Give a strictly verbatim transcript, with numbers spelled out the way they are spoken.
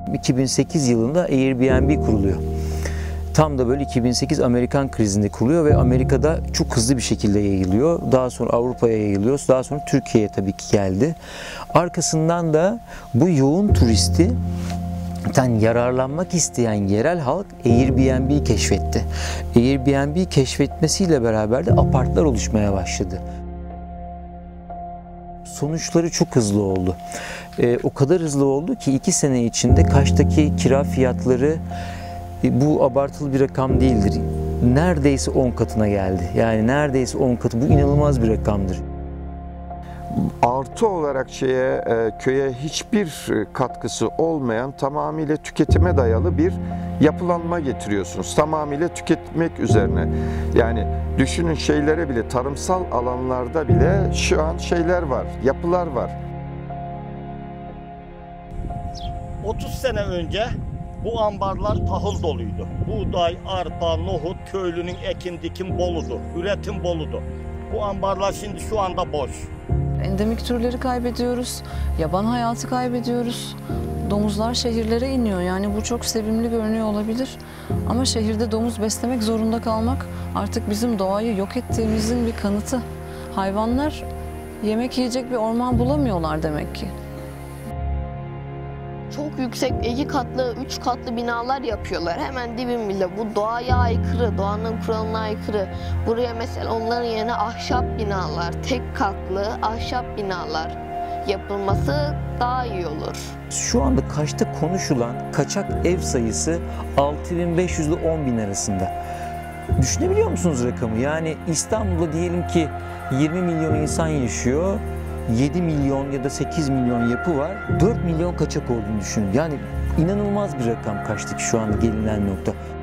iki bin sekiz yılında Airbnb kuruluyor. Tam da böyle iki bin sekiz Amerikan krizinde kuruluyor ve Amerika'da çok hızlı bir şekilde yayılıyor. Daha sonra Avrupa'ya yayılıyor. Daha sonra Türkiye'ye tabii ki geldi. Arkasından da bu yoğun turisti ten yararlanmak isteyen yerel halk Airbnb'yi keşfetti. Airbnb'yi keşfetmesiyle beraber de apartlar oluşmaya başladı. Sonuçları çok hızlı oldu. Ee, o kadar hızlı oldu ki iki sene içinde Kaş'taki kira fiyatları, e, bu abartılı bir rakam değildir, neredeyse on katına geldi. Yani neredeyse on katı. Bu inanılmaz bir rakamdır. Artı olarak şeye, e, köye hiçbir katkısı olmayan, tamamıyla tüketime dayalı bir yapılanma getiriyorsunuz. Tamamıyla tüketmek üzerine. Yani düşünün, şeylere bile, tarımsal alanlarda bile şu an şeyler var, yapılar var. otuz sene önce bu ambarlar tahıl doluydu. Buğday, arpa, nohut, köylünün ekin dikim boludu, üretim boludu. Bu ambarlar şimdi şu anda boş. Endemik türleri kaybediyoruz, yaban hayatı kaybediyoruz. Domuzlar şehirlere iniyor. Yani bu çok sevimli görünüyor olabilir. Ama şehirde domuz beslemek zorunda kalmak artık bizim doğayı yok ettiğimizin bir kanıtı. Hayvanlar yemek yiyecek bir orman bulamıyorlar demek ki. Çok yüksek iki katlı, üç katlı binalar yapıyorlar hemen dibimizde. Bu doğaya aykırı, doğanın kuralına aykırı. Buraya mesela onların yerine ahşap binalar, tek katlı ahşap binalar yapılması daha iyi olur. Şu anda Kaş'ta konuşulan kaçak ev sayısı altı bin beş yüz ile on bin arasında. Düşünebiliyor musunuz rakamı? Yani İstanbul'da diyelim ki yirmi milyon insan yaşıyor. yedi milyon ya da sekiz milyon yapı var. dört milyon kaçak olduğunu düşünün. Yani inanılmaz bir rakam Kaş'taki şu anda gelinen nokta.